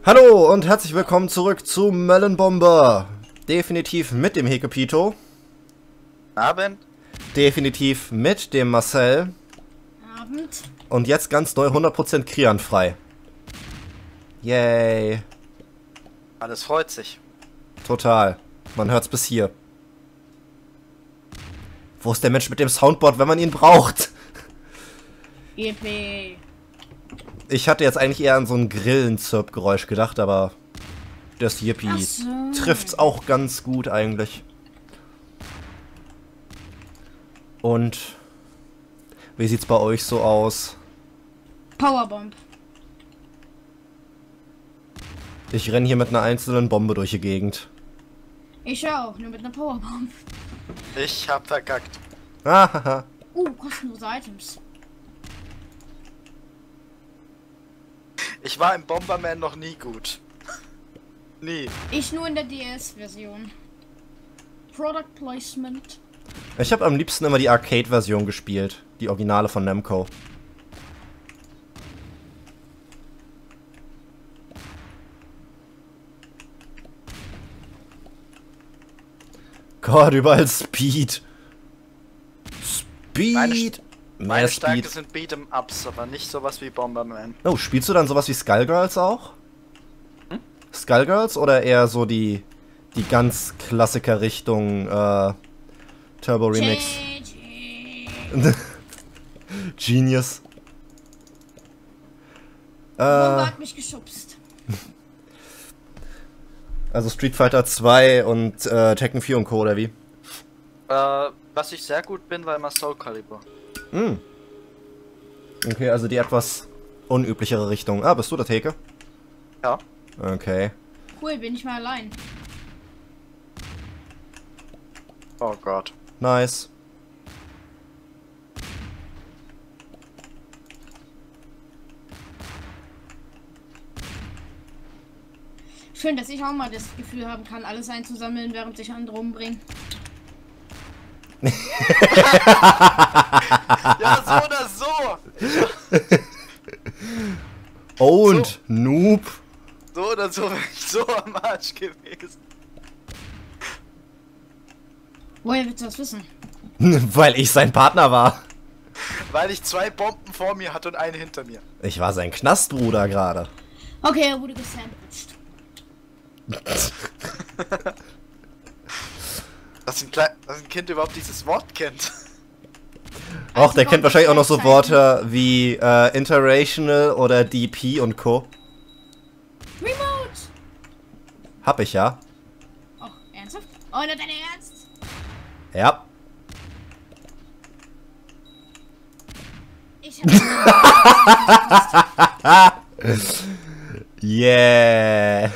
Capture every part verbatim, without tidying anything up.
Hallo und herzlich willkommen zurück zu Melon Bomber. Definitiv mit dem Hekepito. Abend. Definitiv mit dem Marcel. Abend. Und jetzt ganz neu hundert Prozent krianfrei. Yay. Alles freut sich. Total. Man hört's bis hier. Wo ist der Mensch mit dem Soundboard, wenn man ihn braucht? E P. Ich hatte jetzt eigentlich eher an so ein Grillenzirpgeräusch gedacht, aber das Yippie Ach so. trifft's auch ganz gut eigentlich. Und wie sieht's bei euch so aus? Powerbomb. Ich renne hier mit einer einzelnen Bombe durch die Gegend. Ich auch, nur mit einer Powerbomb. Ich hab verkackt. Ahaha. Uh, kostenlose Items. Ich war im Bomberman noch nie gut. Nie. Ich nur in der D S-Version. Product Placement. Ich habe am liebsten immer die Arcade-Version gespielt. Die Originale von Namco. Gott, überall Speed. Speed. Meine, Mehr meine Stärke Speed. sind Beat'em-Ups, aber nicht sowas wie Bomberman. Oh, spielst du dann sowas wie Skullgirls auch? Hm? Skullgirls oder eher so die die ganz Klassiker Richtung äh, Turbo Remix? G G. Genius. Bombe Äh, hat mich geschubst. also Street Fighter zwei und äh, Tekken vier und Co. oder wie? Äh, was ich sehr gut bin, war immer Soul Calibur. Hm. Okay, also die etwas unüblichere Richtung. Ah, bist du der Theke? Ja. Okay. Cool, bin ich mal allein. Oh Gott. Nice. Schön, dass ich auch mal das Gefühl haben kann, alles einzusammeln, während sich andere umbringen. Ja, so oder so. Und So. Noob. So oder so wäre ich so am Arsch gewesen. Woher willst du das wissen? Weil ich sein Partner war. Weil ich zwei Bomben vor mir hatte und eine hinter mir. Ich war sein Knastbruder gerade. Okay, er wurde gesandwiched. Dass ein, Kle dass ein Kind überhaupt dieses Wort kennt. Auch, Also der kommt kennt wahrscheinlich auch noch so Zeichen. Worte wie äh, Interracial oder D P und Co. Remote! Hab ich ja. Oh, ernsthaft? Oh, nicht dein Ernst? Ja. Ich hab... Yeah.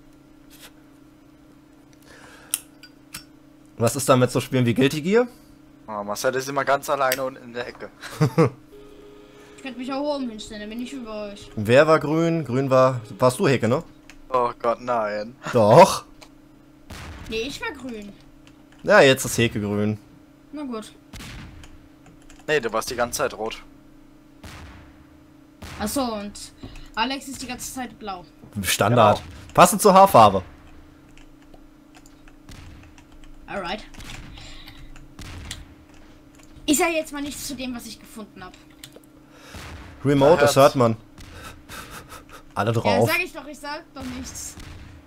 Was ist damit so Spielen wie Guilty Gear? Oh, Marcel ist immer ganz alleine und in der Ecke. Ich könnte mich auch oben hinstellen, dann bin ich über euch. Wer war grün? Grün war... Warst du Heke, ne? Oh Gott, nein. Doch. Nee, ich war grün. Ja, jetzt ist Heke grün. Na gut. Nee, du warst die ganze Zeit rot. Achso, und Alex ist die ganze Zeit blau. Standard. Genau. Passend zur Haarfarbe. Alright. Ich sage jetzt mal nichts zu dem, was ich gefunden habe. Remote, Man das hört's. hört man. Alle Ja, drauf. sag ich doch, ich sag doch nichts.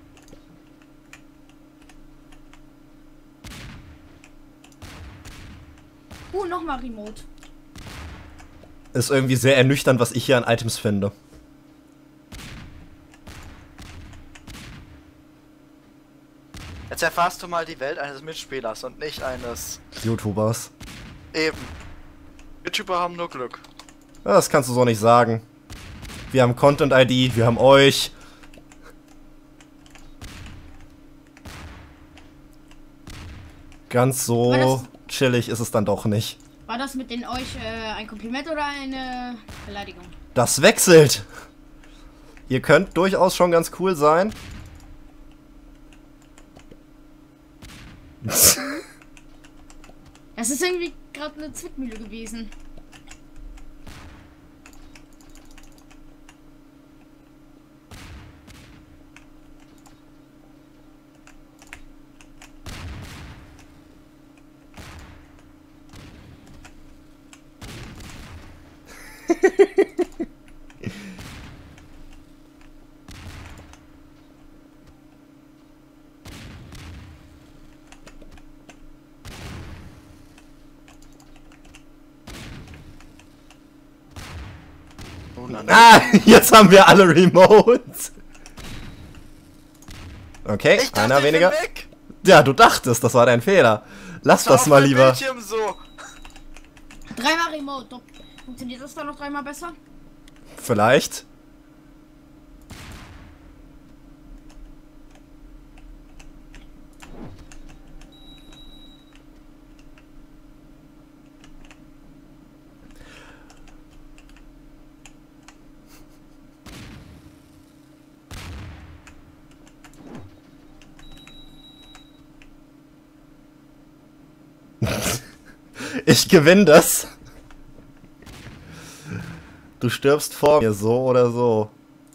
Uh, nochmal Remote. Ist irgendwie sehr ernüchternd, was ich hier an Items finde. Jetzt erfährst du mal die Welt eines Mitspielers und nicht eines... YouTubers. Eben. YouTuber haben nur Glück. Ja, das kannst du so nicht sagen. Wir haben Content-I D, wir haben euch. Ganz so War das- chillig ist es dann doch nicht. War das mit den euch äh, ein Kompliment oder eine Beleidigung? Das wechselt. Ihr könnt durchaus schon ganz cool sein. Das ist irgendwie gerade eine Zwickmühle gewesen. Oh, nein, nein. Ah, jetzt haben wir alle Remotes. Okay, Ich dachte, einer ich bin weniger. weg. Ja, du dachtest, das war dein Fehler. Lass Schau das auf mal mein lieber. Bildschirm so. Dreimal Remote. Doch. Funktioniert das dann noch dreimal besser? Vielleicht. Ich gewinne das. Du stirbst vor mir, so oder so.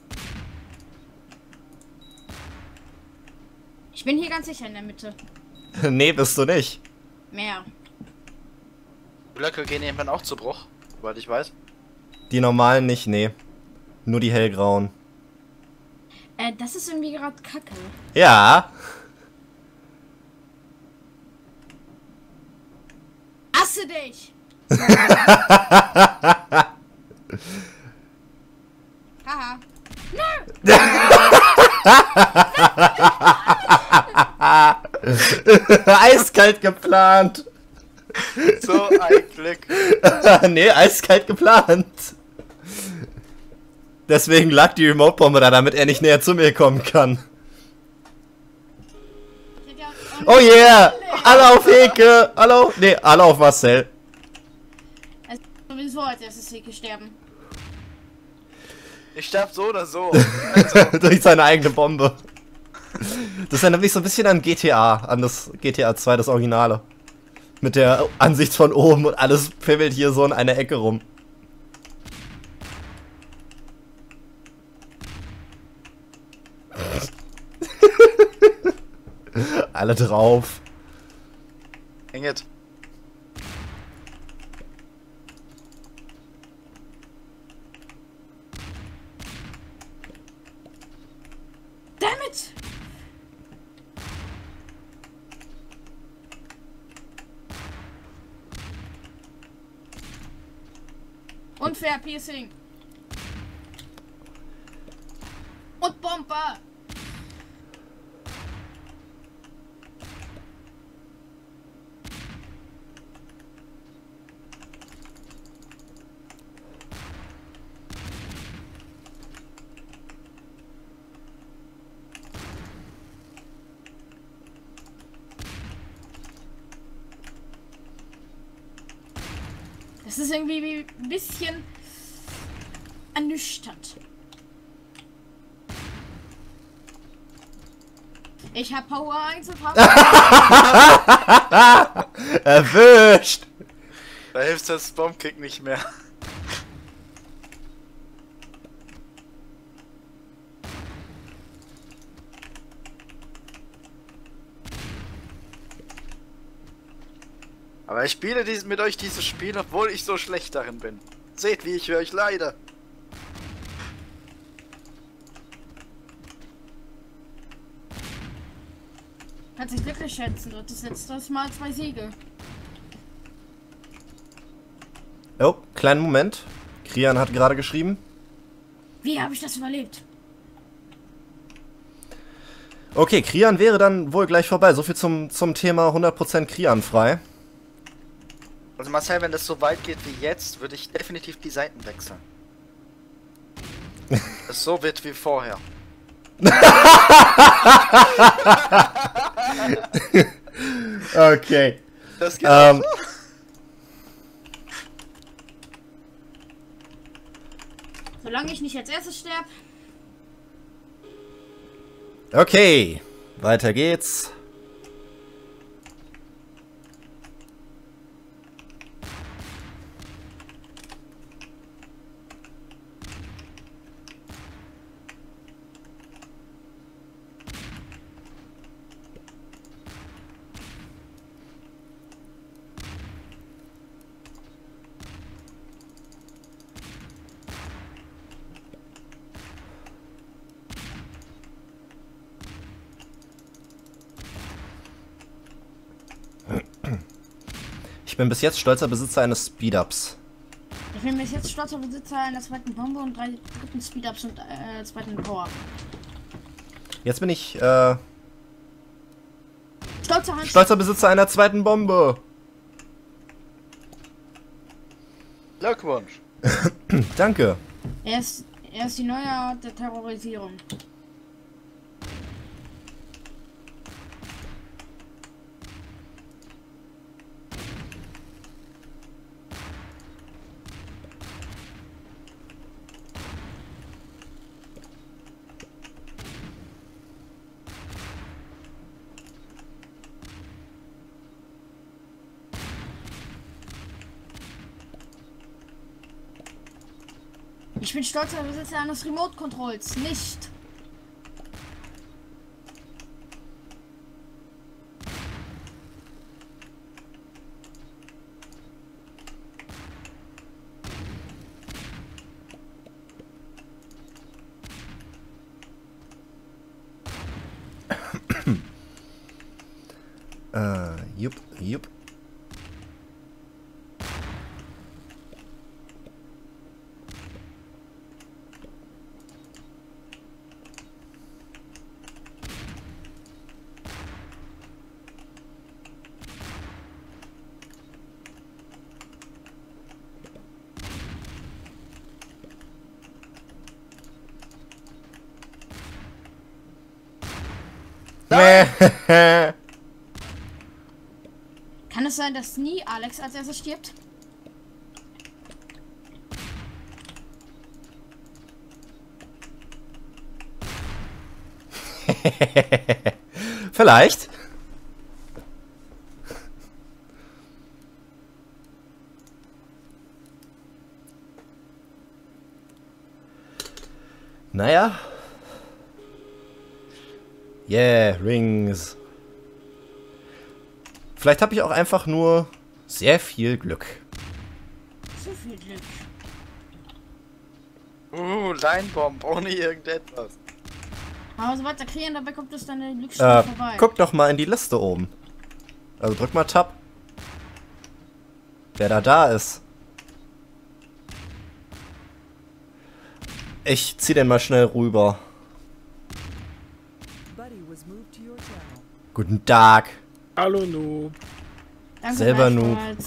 Ich bin hier ganz sicher in der Mitte. Nee, bist du nicht. Mehr. Blöcke gehen irgendwann auch zu Bruch, soweit ich weiß. Die normalen nicht, nee. Nur die hellgrauen. Äh, das ist irgendwie gerade kacke. Ja. Hasse dich! Haha. Eiskalt geplant. So ein Glück. Nee, eiskalt geplant. Deswegen lag die Remote-Bombe da, damit er nicht näher zu mir kommen kann. Oh yeah! Alle auf Heke! Hallo? Nee, alle auf Marcel. Es ist sowieso als erstes Heke sterben. Ich sterb so oder so. Also, Durch seine eigene Bombe. Das erinnert mich so ein bisschen an G T A, an das G T A zwei, das Originale. Mit der Ansicht von oben und alles pimmelt hier so in einer Ecke rum. Alle drauf. Inget. Damn it! Unfair Piercing. Und Bomber. Das ist irgendwie wie ein bisschen ernüchternd. Ich hab Power eins und Power Erwischt! Da hilft das Bombkick nicht mehr. Aber ich spiele dies, mit euch dieses Spiel, obwohl ich so schlecht darin bin. Seht, wie ich für euch leide. Kannst dich glücklich schätzen, du hattest letztes Mal zwei Siege. Oh, kleinen Moment. Krian hat gerade geschrieben. Wie habe ich das überlebt? Okay, Krian wäre dann wohl gleich vorbei. So viel zum, zum Thema hundert Prozent Krian frei. Also Marcel, wenn das so weit geht wie jetzt, würde ich definitiv die Seiten wechseln. Es so wird wie vorher. Okay. Das geht Ähm, auch so. Solange ich nicht als erstes sterbe. Okay, weiter geht's. Ich bin bis jetzt stolzer Besitzer eines Speed-Ups. Ich bin bis jetzt stolzer Besitzer einer zweiten Bombe und drei dritten Speed-Ups und äh, zweiten Power. Jetzt bin ich äh, Stolzer Hand. stolzer Besitzer einer zweiten Bombe. Glückwunsch. Danke. Er ist, er ist die neue Art der Terrorisierung. Ich bin stolzer Besitzer eines Remote Controls, nicht. Äh, jupp, jupp. Mäh. Kann es sein, dass nie Alex als erstes stirbt? Vielleicht. Naja. Yeah, Rings. Vielleicht habe ich auch einfach nur sehr viel Glück. So viel Glück. Uh, Linebomb ohne irgendetwas. Aber sobald der Krähen dabei kommt, ist deine Glücksstelle Äh, vorbei. guck doch mal in die Liste oben. Also drück mal Tab. Wer da da ist. Ich zieh den mal schnell rüber. Guten Tag. Hallo Noob. Danke selber Noob. gleichfalls.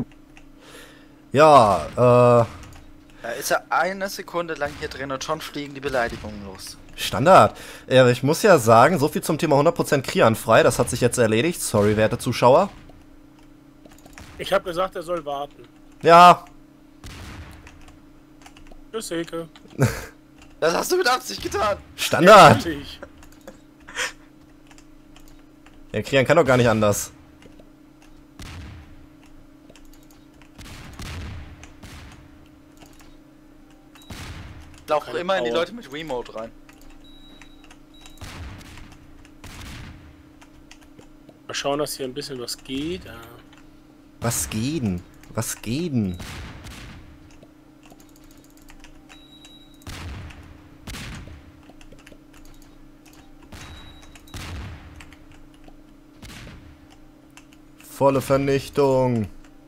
Ja, äh, Da ist er eine Sekunde lang hier drin und schon fliegen die Beleidigungen los. Standard. Äh, ich muss ja sagen, so viel zum Thema hundert Prozent Krian frei. Das hat sich jetzt erledigt. Sorry, werte Zuschauer. Ich habe gesagt, er soll warten. Ja, Tschüss, Heke. Das hast du mit Absicht getan. Standard. Natürlich. Der Krian kann doch gar nicht anders. Lauch Keine immer in die Power. Leute mit Remote rein. Mal schauen, dass hier ein bisschen was geht. Ja. Was geht denn? Was geht denn? Volle Vernichtung.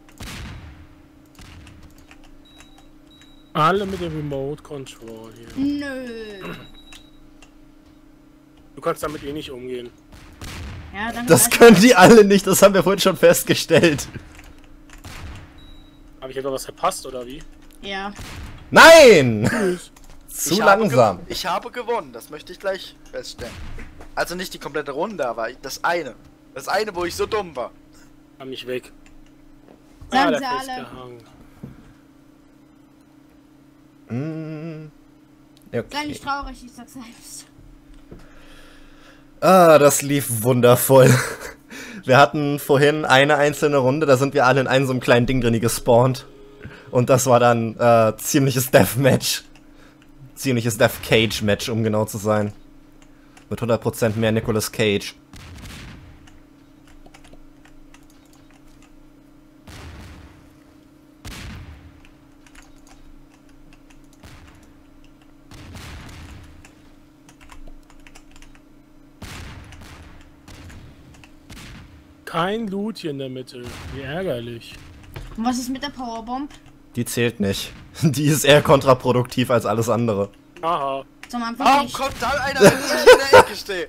Alle mit dem Remote Control hier. Nö. Du kannst damit eh nicht umgehen. Ja, danke Das gleichfalls. können die alle nicht, das haben wir vorhin schon festgestellt. Habe ich etwa was verpasst oder wie? Ja. Nein! Tschüss. Zu Ich habe langsam. gew- Ich habe gewonnen, das möchte ich gleich feststellen. Also nicht die komplette Runde, aber das eine. Das eine, wo ich so dumm war. Hab mich weg. Sagen der sie alle. festgehangen. Mm, Sei okay. nicht traurig, ich sag selbst. Ah, das lief wundervoll. Wir hatten vorhin eine einzelne Runde, da sind wir alle in einem so einem kleinen Ding drin gespawnt. Und das war dann äh, ziemliches Deathmatch. Ziemliches Death Cage Match, um genau zu sein. Mit hundert Prozent mehr Nicolas Cage. Kein Loot hier in der Mitte. Wie ärgerlich. Und was ist mit der Powerbomb? Die zählt nicht. Die ist eher kontraproduktiv als alles andere. Aha. Zum Anfang Warum nicht, kommt da einer, wenn ich in der Ecke stehe?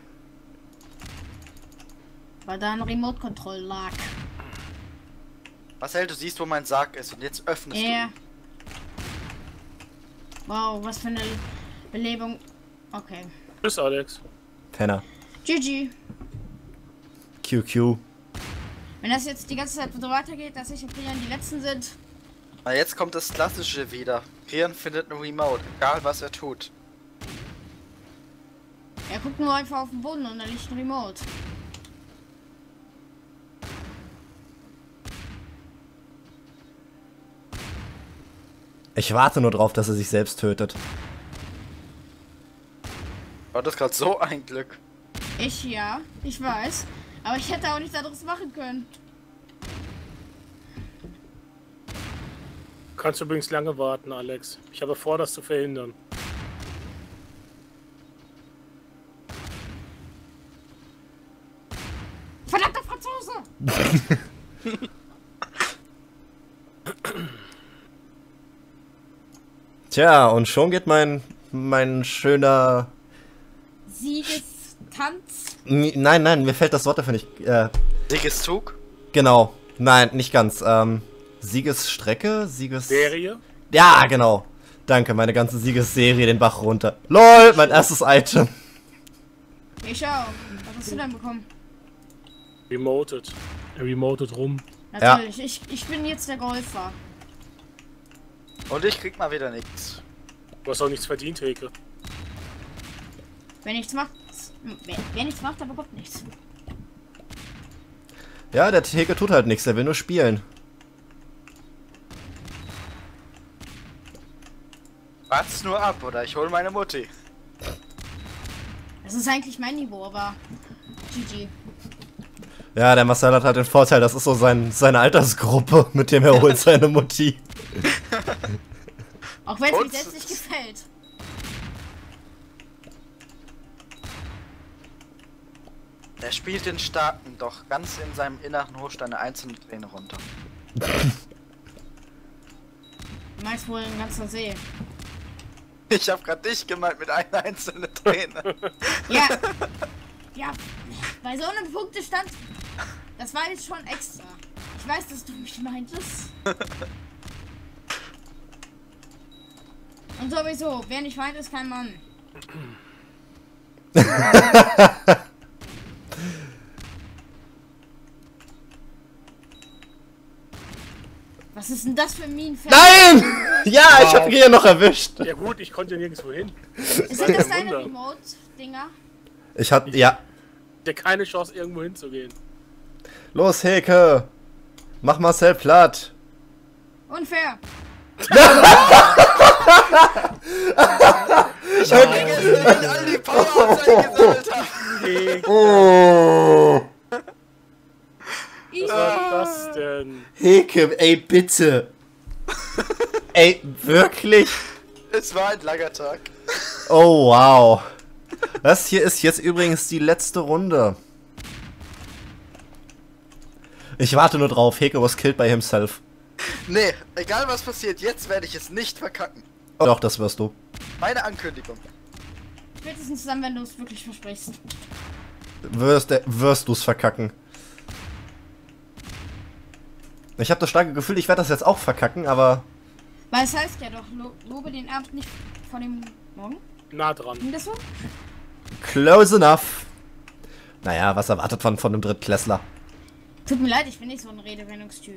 weil da ein Remote-Control lag. Marcel, du siehst, wo mein Sarg ist und jetzt öffnest Ja. Wow, was für eine Belebung. Okay. Tschüss, Alex. Penner. G G. Q Q. Wenn das jetzt die ganze Zeit so weitergeht, dass ich und Prian die Letzten sind. du. Na, jetzt kommt das Klassische wieder. Rian findet ein Remote, egal was er tut. Er guckt nur einfach auf den Boden und da liegt ein Remote. Ich warte nur drauf, dass er sich selbst tötet. War das gerade so ein Glück? Ich ja, ich weiß. Aber ich hätte auch nichts anderes machen können. Du kannst übrigens lange warten, Alex. Ich habe vor, das zu verhindern. Verdammter Franzose! Tja, und schon geht mein mein schöner... Siegestanz. N- Nein, nein, mir fällt das Wort dafür nicht. Äh, Siegeszug? genau. Nein, nicht ganz. Ähm, Siegesstrecke? Sieges... Serie? Ja, genau. Danke, meine ganze Siegesserie den Bach runter. LOL, mein erstes Item. Ich auch. Was hast du denn bekommen? Remoted. Er remotet rum. Natürlich, ich, ich bin jetzt der Golfer. Und ich krieg mal wieder nichts. Du hast auch nichts verdient, Heke. Wer nichts macht, wer, wer nichts macht, der bekommt nichts. Ja, der Theke tut halt nichts, der will nur spielen. Wart's nur ab, oder ich hol meine Mutti. Das ist eigentlich mein Niveau, aber G G. Ja, der Marcel hat halt den Vorteil, das ist so sein, seine Altersgruppe, mit dem er holt seine Mutti. Auch wenn es mir Und? selbst nicht gefällt. Er spielt den Starken, doch ganz in seinem Inneren huscht eine einzelne Träne runter. Du meinst wohl ein ganzer See. Ich hab grad dich gemeint mit einer einzelnen Träne. Ja. Ja, bei so einem Punktestand, das war jetzt schon extra. Ich weiß, dass du mich meintest. Und sowieso, wer nicht weint, ist kein Mann. Was ist denn das für ein Minenfeld? Nein! Ja, ich hab ihn ja noch erwischt. Ja gut, ich konnte nirgendwo hin. Sind kein das deine Wunder. Remote-Dinger? Ich hatte, ja. Ich hatte keine Chance, irgendwo hinzugehen. Los, Heke. Mach Marcel platt. Unfair. Ich hab vergessen, wie ich all die Power-Ups eingesammelt hab. Heke, Oh. Ich was war das denn? Heke, ey, bitte. Ey, wirklich? Es war ein langer Tag. Oh, wow. Das hier ist jetzt übrigens die letzte Runde. Ich warte nur drauf. Heke was killed by himself. Nee, egal was passiert, jetzt werde ich es nicht verkacken. Oh, doch, das wirst du. Meine Ankündigung. spätestens zusammen, wenn du es wirklich versprichst. Wirst, äh, wirst du's verkacken. Ich habe das starke Gefühl, ich werde das jetzt auch verkacken, aber... Weil es heißt ja doch, lo lobe den Abend nicht vor dem Morgen. Nah dran. Ging das so? Close enough. Naja, was erwartet man von einem Drittklässler? Tut mir leid, ich bin nicht so ein Redewendungstyp.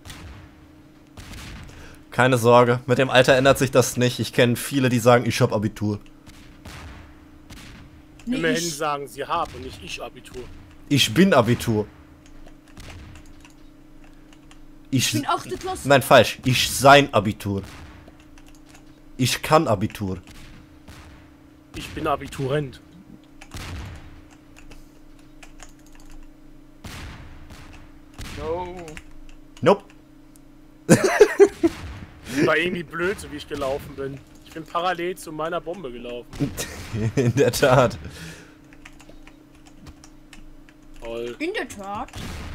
Keine Sorge, mit dem Alter ändert sich das nicht. Ich kenne viele, die sagen, ich hab Abitur. Nee, Immerhin ich, sagen sie haben und nicht ich Abitur. Ich bin Abitur. Ich, ich bin auch der Plus. Nein, falsch. Ich sein Abitur. Ich kann Abitur. Ich bin Abiturient. No. Nope. War irgendwie blöd, so wie ich gelaufen bin. Ich bin parallel zu meiner Bombe gelaufen. In der Tat. Toll. In der Tat.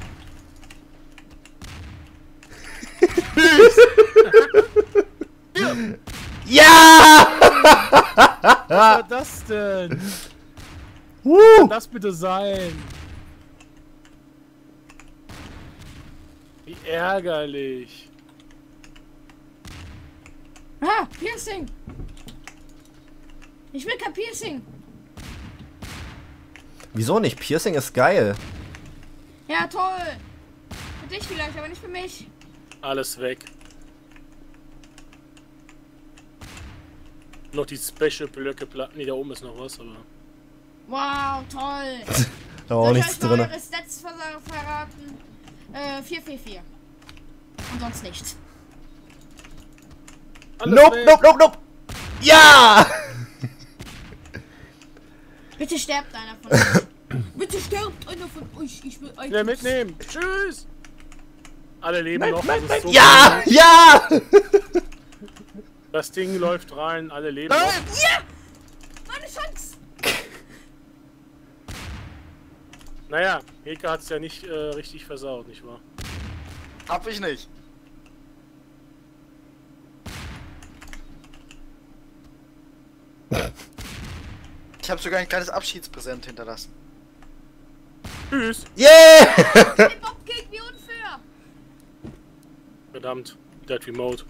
Ja! Was war das denn? Uh. Was kann das bitte sein? Wie ärgerlich. Ah, Piercing. Ich will kein Piercing. Wieso nicht? Piercing ist geil. Ja, toll. Für dich vielleicht, aber nicht für mich. Alles weg. Noch die Special-Blöcke platten. Nee, da oben ist noch was, aber. Wow, toll. Da war auch Soll ich nichts euch mal drin. eure Stats ver verraten? Äh, vier vier vier. Und sonst nichts. Alles Nope, weg. nope, nope, nope! Ja! Bitte sterbt einer von euch. Bitte stirbt einer von euch. Ich will euch. Ja, mitnehmen. Tschüss. Alle leben noch. Das, ist so Ja! cool. Ja! Das Ding läuft rein. Alle leben Nein! noch. Ja! Meine Chance! Naja, Heka hat es ja nicht äh, richtig versaut, nicht wahr? Hab ich nicht. Ich habe sogar ein kleines Abschiedspräsent hinterlassen. Tschüss. Yeah! Den Bob King, wie unfair! Verdammt. Dead Remote.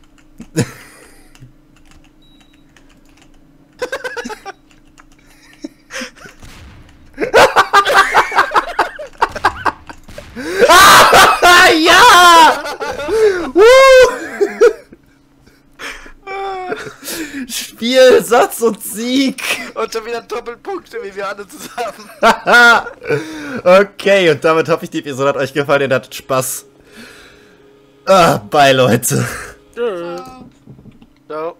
Ah, ja! Woo! Spiel, Satz und Sieg! Und schon wieder Doppelpunkte, wie wir alle zusammen. Okay, und damit hoffe ich, die Episode hat euch gefallen, ihr hattet Spaß. Ah, bye, Leute. Tschüss. Ciao. So.